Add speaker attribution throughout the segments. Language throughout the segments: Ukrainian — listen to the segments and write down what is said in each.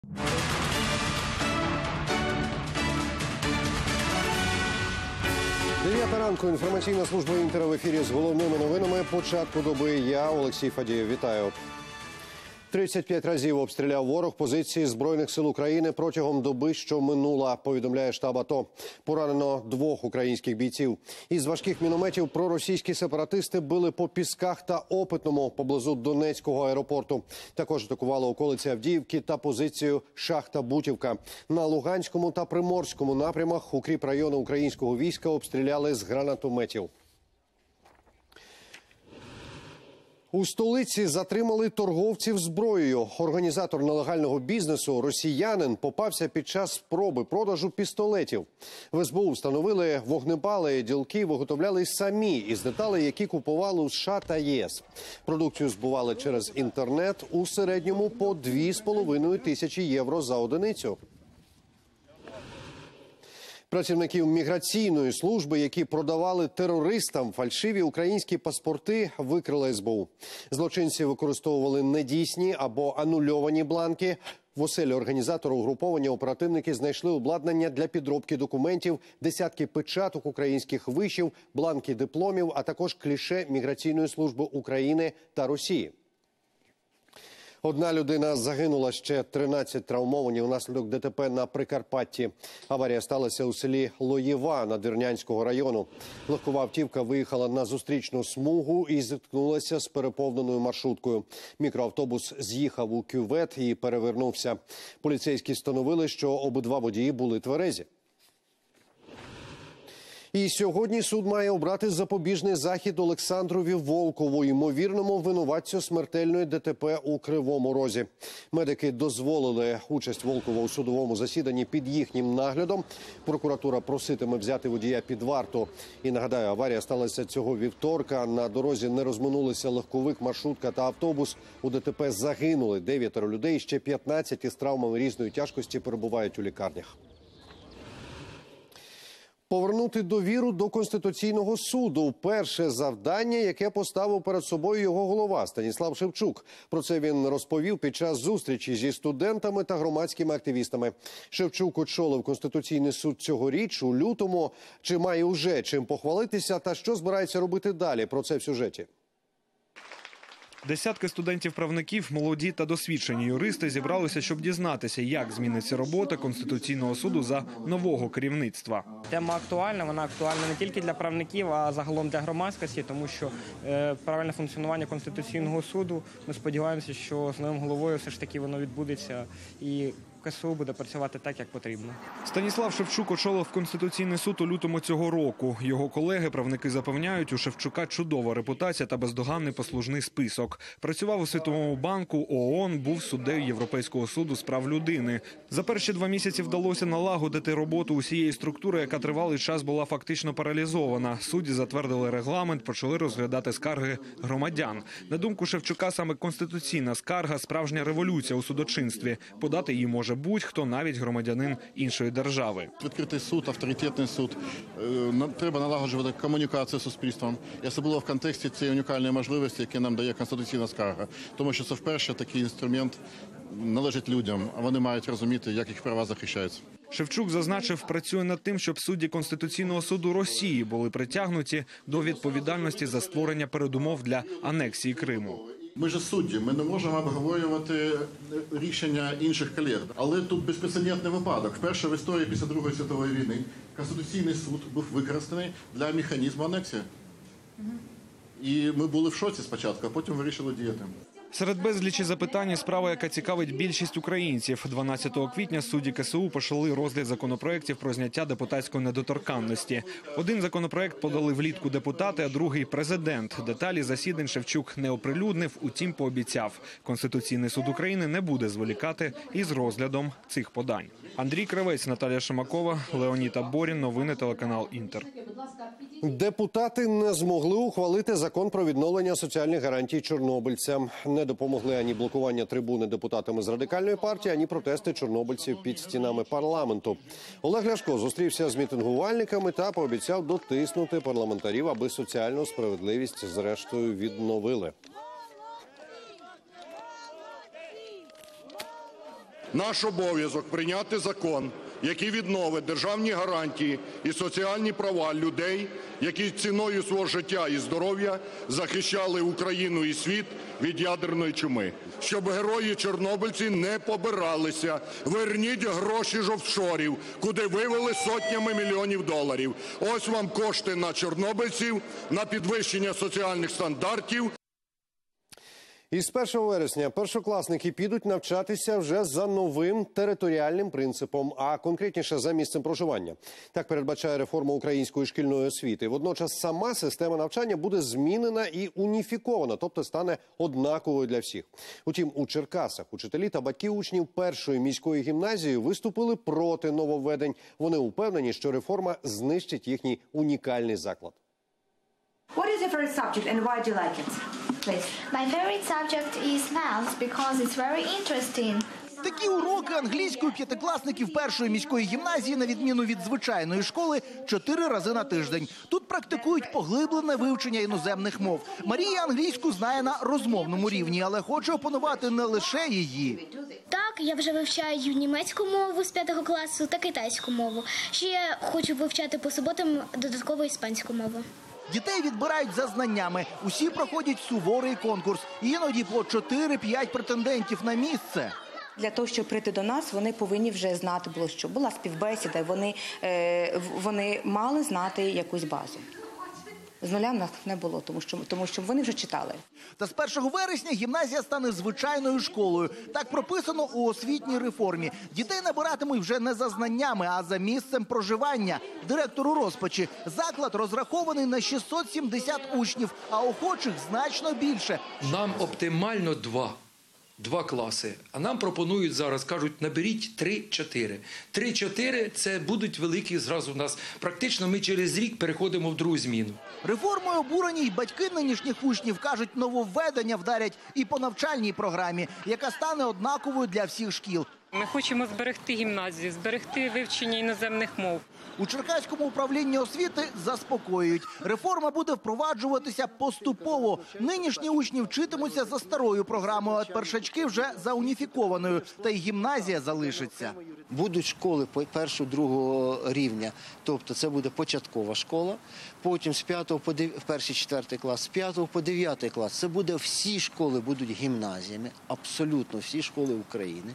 Speaker 1: Дев'ята ранку. Інформаційна служба «Інтер» в ефірі з головними новинами. Початку доби. Я, Олексій Фадієв. Вітаю. 35 разів обстріляв ворог позиції Збройних сил України протягом доби, що минула, повідомляє штаб АТО. Поранено 2 українських бійців. Із важких мінометів проросійські сепаратисти били по Пісках та Опитному поблизу Донецького аеропорту. Також атакували околиці Авдіївки та позицію Шахта-Бутівка. На Луганському та Приморському напрямах укріпрайони українського війська обстріляли з гранатометів. У столиці затримали торговців зброєю. Організатор нелегального бізнесу, росіянин, попався під час спроби продажу пістолетів. В СБУ встановили, вогнепали ділки виготовляли самі із деталей, які купували у США та ЄС. Продукцію збували через інтернет у середньому по 2,5 тисячі євро за одиницю. Працівників міграційної служби, які продавали терористам фальшиві українські паспорти, викрили СБУ. Злочинці використовували недійсні або анульовані бланки. В оселі організатора угруповання оперативники знайшли обладнання для підробки документів, десятки печаток українських вишів, бланки дипломів, а також кліше Міграційної служби України та Росії. Одна людина загинула, ще 13 травмовані внаслідок ДТП на Прикарпатті. Аварія сталася у селі Лоєва Надвірнянського району. Легкова автівка виїхала на зустрічну смугу і зіткнулася з переповненою маршруткою. Мікроавтобус з'їхав у кювет і перевернувся. Поліцейські встановили, що обидва водії були тверезі. І сьогодні суд має обрати запобіжний захід Олександрові Волкову, ймовірному винуватцю смертельної ДТП у Кривому Розі. Медики дозволили участь Волкова у судовому засіданні під їхнім наглядом. Прокуратура проситиме взяти водія під варту. І нагадаю, аварія сталася цього вівторка. На дорозі не розминулися легковик, маршрутка та автобус. У ДТП загинули 9 людей, ще 15 із травмами різної тяжкості перебувають у лікарнях. Повернути довіру до Конституційного суду – перше завдання, яке поставив перед собою його голова Станіслав Шевчук. Про це він розповів під час зустрічі зі студентами та громадськими активістами. Шевчук очолив Конституційний суд цьогоріч у лютому. Чи має уже чим похвалитися та що збирається робити далі? Про це в сюжеті.
Speaker 2: Десятки студентів-правників, молоді та досвідчені юристи зібралися, щоб дізнатися, як зміниться робота Конституційного суду за нового керівництва.
Speaker 3: Тема актуальна, вона актуальна не тільки для правників, а загалом для громадськості, тому що правильне функціонування Конституційного суду, ми сподіваємося, що з новим головою все ж таки воно відбудеться і КСУ буде працювати так, як потрібно.
Speaker 2: Станіслав Шевчук очолив Конституційний суд у лютому цього року. Його колеги-правники запевняють, у Шевчука чудова репутація та бездоганний послужний список. Працював у Світовому банку, ООН, був суддею Європейського суду з прав людини. За перші 2 місяці вдалося налагодити роботу усієї структури, яка тривалий час була фактично паралізована. Судді затвердили регламент, почали розглядати скарги громадян. На думку Шевчука, саме конституційна скарга – справжня революція у судочинстві. Подати її може будь-хто, навіть громадянин іншої держави.
Speaker 4: Відкритий суд, авторитетний суд. Треба налагоджувати комунікацію з суспільством. І особливо в контексті цієї унікальної можливості, яку нам дає конституційна скарга. Тому що це вперше такий інструмент належить людям, а вони мають розуміти, як їх права захищаються.
Speaker 2: Шевчук зазначив, працює над тим, щоб судді Конституційного суду Росії були притягнуті до відповідальності за створення передумов для анексії Криму.
Speaker 4: Ми ж судді, ми не можемо обговорювати рішення інших колег. Але тут безпрецедентний випадок. Вперше в історії після Другої світової війни Конституційний суд був використаний для механізму анексії. І ми були в шоці спочатку, а потім вирішили діяти.
Speaker 2: Серед безлічі запитань справа, яка цікавить більшість українців. 12 квітня судді КСУ почали розгляд законопроєктів про зняття депутатської недоторканності. Один законопроєкт подали влітку депутати, а другий – президент. Деталі засідань Шевчук не оприлюднив, утім пообіцяв. Конституційний суд України не буде зволікати із розглядом цих подань. Андрій Кравець, Наталія Шимакова, Леонід Аборін. Новини телеканал «Інтер».
Speaker 1: Депутати не змогли ухвалити закон про відновлення соціальних гарантій чорнобильцям. Не допомогли ані блокування трибуни депутатами з Радикальної партії, ані протести чорнобильців під стінами парламенту. Олег Ляшко зустрівся з мітингувальниками та пообіцяв дотиснути парламентарів, аби соціальну справедливість зрештою відновили.
Speaker 5: Наш обов'язок – прийняти закон, який відновить державні гарантії і соціальні права людей, які ціною свого життя і здоров'я захищали Україну і світ від ядерної чуми. Щоб герої-чорнобильці не побиралися. Верніть гроші з офшорів, куди вивели сотнями мільйонів доларів. Ось вам кошти на чорнобильців, на підвищення соціальних стандартів.
Speaker 1: Із 1 вересня першокласники підуть навчатися вже за новим територіальним принципом, а конкретніше за місцем проживання. Так передбачає реформа української шкільної освіти. Водночас сама система навчання буде змінена і уніфікована, тобто стане однаковою для всіх. Утім, у Черкасах учителі та батьки учнів першої міської гімназії виступили проти нововведень. Вони упевнені, що реформа знищить їхній унікальний заклад.
Speaker 6: What is your favorite subject and why do you like it? Please.
Speaker 7: My favorite subject is math because it's very interesting.
Speaker 8: Такі уроки англійської п'ятикласників першої міської гімназії, на відміну від звичайної школи, 4 рази на тиждень. Тут практикують поглиблене вивчення іноземних мов. Марія англійську знає на розмовному рівні, але хоче опанувати не лише її.
Speaker 7: Так, я вже вивчаю німецьку мову з 5 класу та китайську мову. Ще хочу вивчати по суботам додатково іспанську мову.
Speaker 8: Дітей відбирають за знаннями. Усі проходять суворий конкурс. Іноді по 4-5 претендентів на місце.
Speaker 6: Для того, щоб прийти до нас, вони повинні вже знати було, що була співбесіда, вони мали знати якусь базу. З нуля в нас не було, тому що вони вже читали.
Speaker 8: Та з 1 вересня гімназія стане звичайною школою. Так прописано у освітній реформі. Дітей набиратимуть вже не за знаннями, а за місцем проживання. Директор у розпачі. Заклад розрахований на 670 учнів, а охочих значно більше.
Speaker 9: Нам оптимально два класи, а нам пропонують зараз, кажуть, наберіть 3-4. 3-4 – це будуть великі зразу в нас. Практично ми через рік переходимо в другу зміну.
Speaker 8: Реформою обурені й батьки нинішніх учнів. Кажуть, нововведення вдарять і по навчальній програмі, яка стане однаковою для всіх шкіл.
Speaker 10: Ми хочемо зберегти гімназію, зберегти вивчення іноземних мов.
Speaker 8: У Черкаському управлінні освіти заспокоюють. Реформа буде впроваджуватися поступово. Нинішні учні вчитимуться за старою програмою, а першачки вже за уніфікованою. Та й гімназія залишиться.
Speaker 11: Будуть школи першого-другого рівня, тобто це буде початкова школа, потім з 5 по 1-4 клас, з 5 по 9 клас. Це буде всі школи будуть гімназіями, абсолютно всі школи України.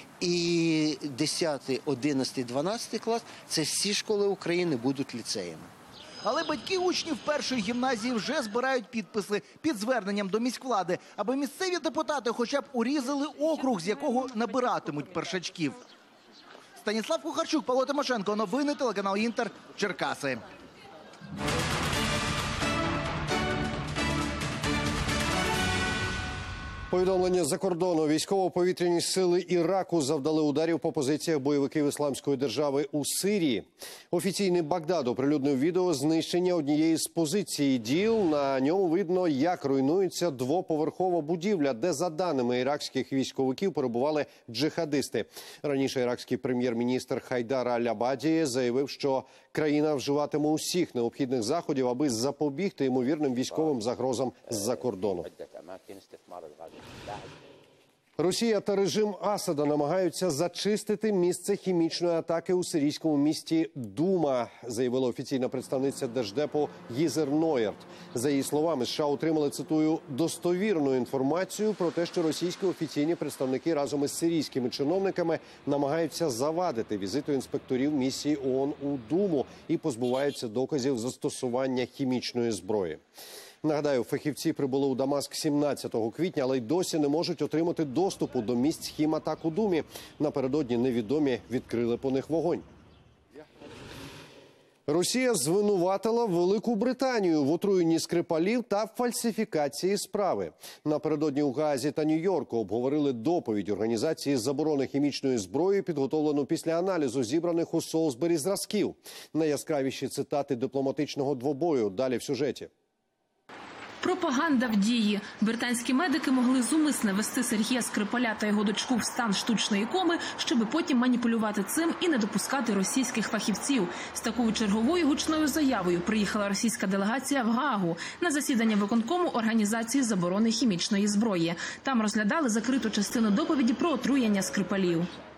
Speaker 11: І 10, 11, 12 клас – це всі школи України будуть ліцеями.
Speaker 8: Але батьки учнів першої гімназії вже збирають підписи під зверненням до міськвлади, аби місцеві депутати хоча б урізали округ, з якого набиратимуть першачків. Станіслав Кухарчук, Павло Тимошенко. Новини, телеканал «Інтер», Черкаси.
Speaker 1: Повідомлення з-за кордону. Військово-повітряні сили Іраку завдали ударів по позиціях бойовиків Ісламської держави у Сирії. Офіційний Багдад оприлюднив відео знищення однієї з позицій ДІЛ. На ньому видно, як руйнується двоповерхова будівля, де, за даними іракських військовиків, перебували джихадисти. Раніше іракський прем'єр-міністр Хайдар Аль-Абаді заявив, що країна вживатиме усіх необхідних заходів, аби запобігти ймовірним військовим загрозам з-за кордону. Росія та режим Асада намагаються зачистити місце хімічної атаки у сирійському місті Дума, заявила офіційна представниця Держдепу Гізер Нойерт. За її словами, США отримали, цитую, достовірну інформацію про те, що російські офіційні представники разом із сирійськими чиновниками намагаються завадити візиту інспекторів місії ООН у Думу і позбуваються доказів застосування хімічної зброї. Нагадаю, фахівці прибули у Дамаск 17 квітня, але й досі не можуть отримати доступу до місць хіматак у Думі. Напередодні невідомі відкрили по них вогонь. Росія звинуватила Велику Британію в отруєнні Скрипалів та фальсифікації справи. Напередодні у Гаазі та Нью-Йорку обговорили доповідь Організації заборони хімічної зброї, підготовлену після аналізу зібраних у Солсбері зразків. Найяскравіші цитати дипломатичного двобою далі в сюжеті.
Speaker 12: Пропаганда в дії. Британські медики могли зумисне вести Сергія Скрипаля та його дочку в стан штучної коми, щоб потім маніпулювати цим і не допускати російських фахівців. З такою черговою гучною заявою приїхала російська делегація в Гаагу на засідання виконкому Організації заборони хімічної зброї. Там розглядали закриту частину доповіді про отруєння Скрипалів.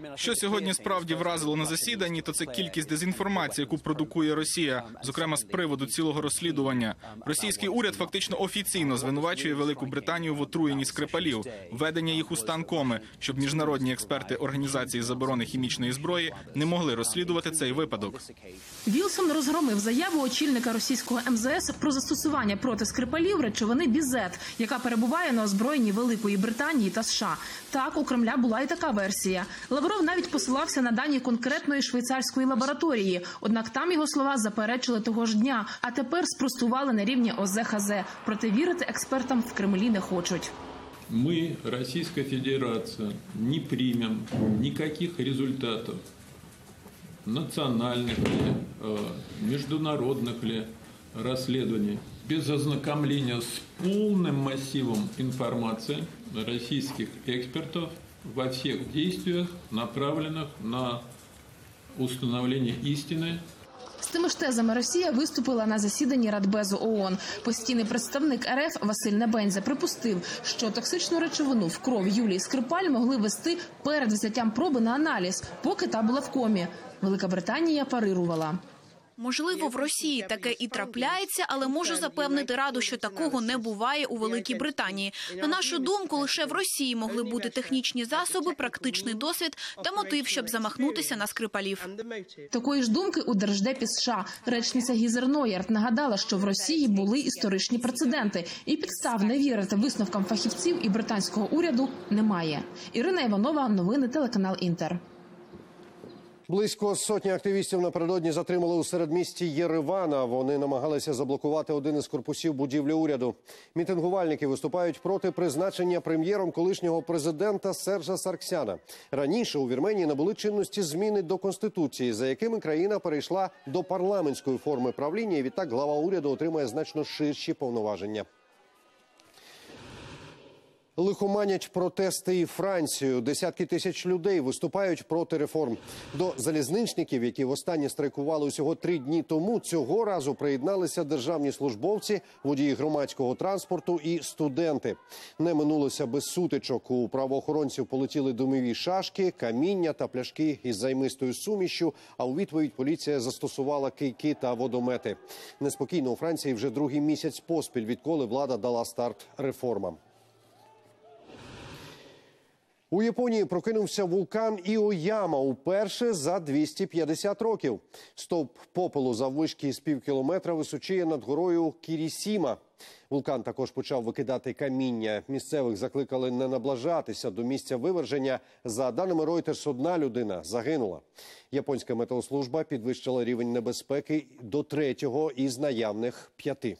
Speaker 13: Що сьогодні справді вразило на засіданні, то це кількість дезінформації, яку продукує Росія, зокрема з приводу цілого розслідування. Російський уряд фактично офіційно звинувачує Велику Британію в отруєнні Скрипалів, введення їх у стан коми, щоб міжнародні експерти Організації заборони хімічної зброї не могли розслідувати цей випадок.
Speaker 12: Вілсон розгромив заяву очільника російського МЗС про застосування проти Скрипалів речовини бізет, яка перебуває на озброєнні Великої Британії та США. Так, у Кремля була і така версія. Лавров навіть посилався на дані конкретної швейцарської лабораторії, однак там його слова заперечили того ж дня, а тепер спростували на рівні ОЗХЗ. Проте вірити експертам в Кремлі не хочуть.
Speaker 14: Мы, Российская Федерация, не примем никаких результатов национальных ли, международных ли расследований без ознакомления с полным массивом информации российских экспертов во всех действиях, направленных на установление истины.
Speaker 12: З тими ж тезами Росія виступила на засіданні Радбезу ООН. Постійний представник РФ Василь Небензя припустив, що токсичну речовину в кров Юлії Скрипаль могли вести перед взяттям проби на аналіз, поки та була в комі. Велика Британія парирувала.
Speaker 15: Можливо, в Росії таке і трапляється, але можу запевнити Раду, що такого не буває у Великій Британії. На нашу думку, лише в Росії могли бути технічні засоби, практичний досвід та мотив, щоб замахнутися на Скрипалів.
Speaker 12: Такої ж думки у Держдепі США. Речниця Гізер Нойерт нагадала, що в Росії були історичні прецеденти, і підстав не вірити висновкам фахівців і британського уряду немає. Ірина Іванова, новини, телеканал Інтер.
Speaker 1: Близько сотні активістів напередодні затримали у середмісті Єревана. Вони намагалися заблокувати один із корпусів будівлі уряду. Мітингувальники виступають проти призначення прем'єром колишнього президента Сержа Сарксяна. Раніше у Вірменії набули чинності зміни до Конституції, за якими країна перейшла до парламентської форми правління, і відтак глава уряду отримає значно ширші повноваження. Лихоманять протести і Францію. Десятки тисяч людей виступають проти реформ. До залізничників, які востаннє страйкували усього 3 дні тому, цього разу приєдналися державні службовці, водії громадського транспорту і студенти. Не минулося без сутичок. У правоохоронців полетіли димові шашки, каміння та пляшки із займистою сумішшю, а у відповідь поліція застосувала кийки та водомети. Неспокійно у Франції вже другий місяць поспіль, відколи влада дала старт реформам. У Японії прокинувся вулкан Іояма уперше за 250 років. Стовп попелу заввишки з півкілометра височіє над горою Кірісіма. Вулкан також почав викидати каміння. Місцевих закликали не наближатися до місця виверження. За даними Reuters, 1 людина загинула. Японська метеослужба підвищила рівень небезпеки до 3-го із наявних 5.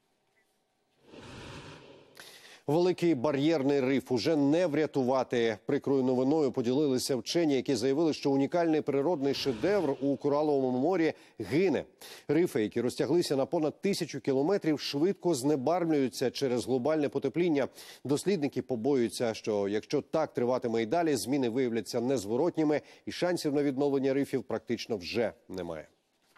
Speaker 1: Великий бар'єрний риф уже не врятувати. Прикрою новиною поділилися вчені, які заявили, що унікальний природний шедевр у Кораловому морі гине. Рифи, які розтяглися на понад 1000 кілометрів, швидко знебарвлюються через глобальне потепління. Дослідники побоюються, що якщо так триватиме і далі, зміни виявляться незворотніми і шансів на відновлення рифів практично вже немає.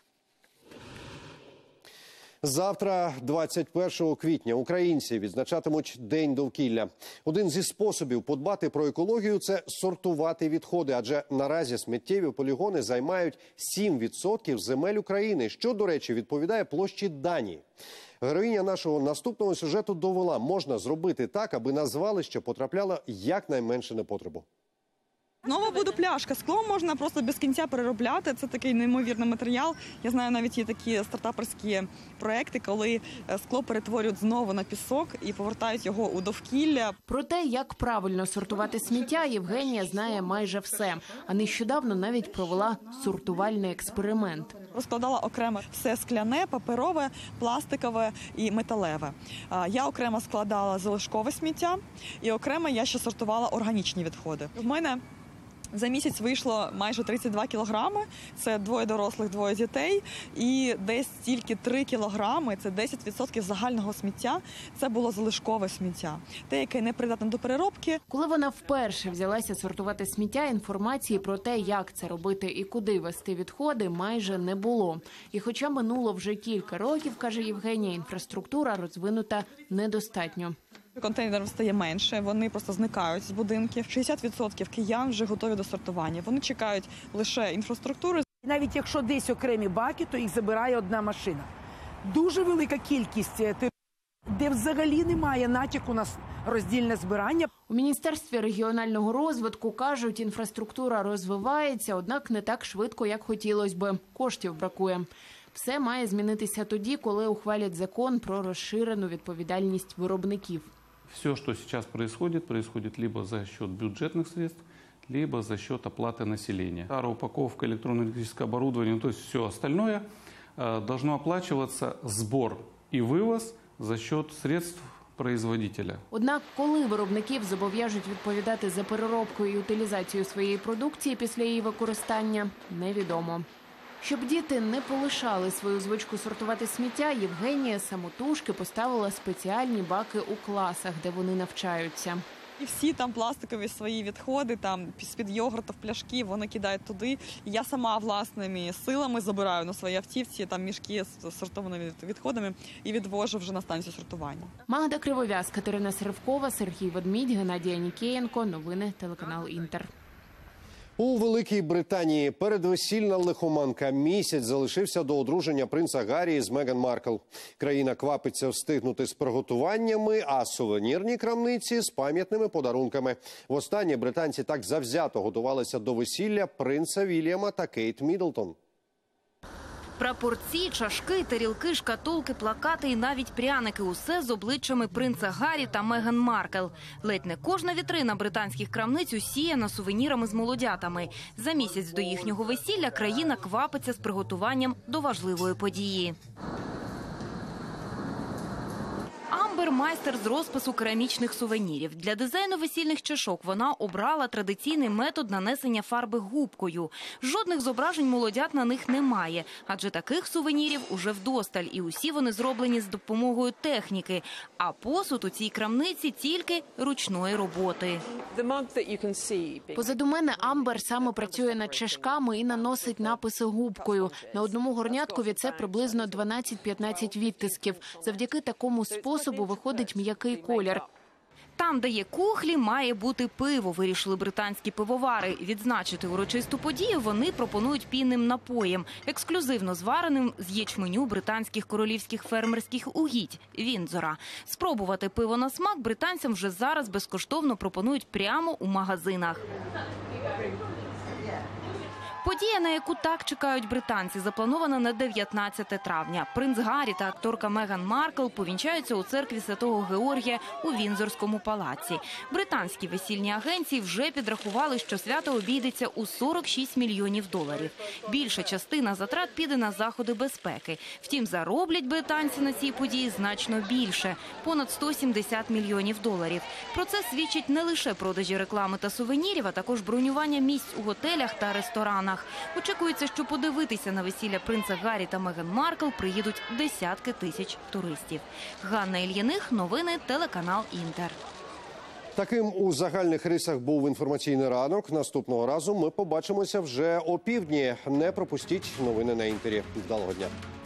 Speaker 1: Завтра, 21 квітня, українці відзначатимуть День довкілля. Один зі способів подбати про екологію – це сортувати відходи, адже наразі сміттєві полігони займають 7% земель України, що, до речі, відповідає площі Данії. Героїня нашого наступного сюжету довела, можна зробити так, аби на звалище потрапляло якнайменше непотребу.
Speaker 16: Знову буде пляшка. Скло можна просто без кінця переробляти. Це такий неймовірний матеріал. Я знаю, навіть є такі стартаперські проекти, коли скло перетворюють знову на пісок і повертають його у довкілля.
Speaker 17: Про те, як правильно сортувати сміття, Євгенія знає майже все. А нещодавно навіть провела сортувальний експеримент.
Speaker 16: Розкладала окремо все скляне, паперове, пластикове і металеве. Я окремо складала залишкове сміття і окремо я ще сортувала органічні відходи. В мене за місяць вийшло майже 32 кілограми, це 2 дорослих, 2 дітей, і десь тільки 3 кілограми, це 10% загального сміття, це було залишкове сміття, те, яке не придатне до переробки.
Speaker 17: Коли вона вперше взялася сортувати сміття, інформації про те, як це робити і куди вести відходи, майже не було. І хоча минуло вже кілька років, каже Євгенія, інфраструктура розвинута недостатньо.
Speaker 16: Контейнерів стає менше, вони просто зникають з будинків. 60% киян вже готові до сортування. Вони чекають лише інфраструктури.
Speaker 18: Навіть якщо десь окремі баки, то їх забирає одна машина. Дуже велика кількість територій, де взагалі немає натяку на роздільне збирання.
Speaker 17: У Міністерстві регіонального розвитку кажуть, інфраструктура розвивається, однак не так швидко, як хотілося би. Коштів бракує. Все має змінитися тоді, коли ухвалять закон про розширену відповідальність виробників.
Speaker 19: Все, что сейчас происходит либо за счет бюджетных средств, либо за счет оплаты населения. Старая упаковка, электронно-электрическое оборудование, то есть все остальное должно оплачиваться сбор и вывоз за счет средств производителя.
Speaker 17: Однак, коли виробників зобов'яжуть відповідати за переробку і утилізацію своєї продукції після її використання, невідомо. Щоб діти не полишали свою звичку сортувати сміття, Євгенія самотужки поставила спеціальні баки у класах, де вони навчаються.
Speaker 16: І всі там пластикові свої відходи, там з-під йогуртів, пляшки, вони кидають туди. Я сама власними силами забираю на своїй автівці там мішки з сортованими відходами і відвожу вже на станцію сортування.
Speaker 17: Магда Кривов'яз, Катерина Серевкова, Сергій Ведмідь, Геннадія Нікієнко. Новини телеканал Інтер.
Speaker 1: У Великій Британії передвесільна лихоманка. Місяць залишився до одруження принца Гаррі з Меган Маркл. Країна квапиться встигнути з приготуваннями, а сувенірні крамниці – з пам'ятними подарунками. Востаннє британці так завзято готувалися до весілля принца Вільяма та Кейт Міддлтон.
Speaker 20: Прапорці, чашки, тарілки, шкатулки, плакати і навіть пряники – усе з обличчями принца Гаррі та Меган Маркл. Ледь не кожна вітрина британських крамниць усіяна сувенірами з молодятами. За місяць до їхнього весілля країна квапиться з приготуванням до важливої події. Амбер – майстер з розпису керамічних сувенірів. Для дизайну весільних чашок вона обрала традиційний метод нанесення фарби губкою. Жодних зображень молодят на них немає, адже таких сувенірів уже вдосталь, і усі вони зроблені з допомогою техніки. А посуд у цій крамниці тільки ручної роботи.
Speaker 17: Позаду мене Амбер саме працює над чашками і наносить написи губкою. На одному горняткові це приблизно 12-15 відтисків. Завдяки такому способу виходить м'який колір.
Speaker 20: Там, де є кухлі, має бути пиво, вирішили британські пивовари. Відзначити урочисту подію вони пропонують пінним напоєм, ексклюзивно звареним з ячменю британських королівських фермерських угідь – Віндзора. Спробувати пиво на смак британцям вже зараз безкоштовно пропонують прямо у магазинах. Подія, на яку так чекають британці, запланована на 19 травня. Принц Гаррі та акторка Меган Маркл повінчаються у церкві Святого Георгія у Віндзорському палаці. Британські весільні агенції вже підрахували, що свято обійдеться у $46 мільйонів. Більша частина затрат піде на заходи безпеки. Втім, зароблять британці на цій події значно більше – понад $170 мільйонів. Про це свідчить не лише продажі реклами та сувенірів, а також бронювання місць у готелях та ресторанах. Очікується, що подивитися на весілля принца Гаррі та Меган Маркл приїдуть десятки тисяч туристів. Ганна Ільяних, новини, телеканал Інтер.
Speaker 1: Таким у загальних рисах був інформаційний ранок. Наступного разу ми побачимося вже опівдні. Не пропустіть новини на Інтері. Вдалого дня.